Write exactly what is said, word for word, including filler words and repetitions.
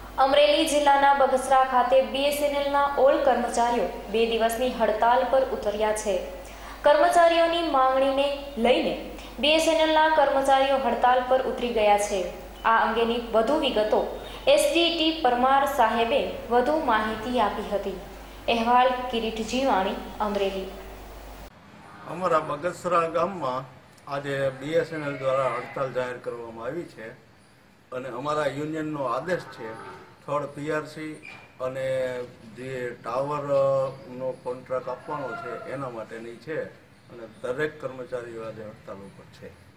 અમરેલી જિલ્લાના બગસરા ખાતે બીએસએનએલના ઓલ કર્મચારીઓ બે દિવસની હડતાલ પર ઉતર્યા છે. કર્મચારીઓની માંગણીને લઈને બીએસએનએલના કર્મચારીઓ હડતાલ પર ઉતરી ગયા છે. આ અંગેની વધુ વિગતો એસડીટી પરમાર સાહેબે વધુ માહિતી આપી હતી. અહેવાલ કિરીટ જીવાણી, અમરેલી. અમારા બગસરા ગામમાં આજે બીએસએનએલ દ્વારા હડતાલ જાહેર કરવામાં આવી છે અને અમારા યુનિયનનો આદેશ છે થર્ડ પીઆરસી અને જે ટાવરનો કોન્ટ્રાક્ટ આપવાનો છે એના માટેની છે અને દરેક કર્મચારીઓ આજે હડતાલ ઉપર છે.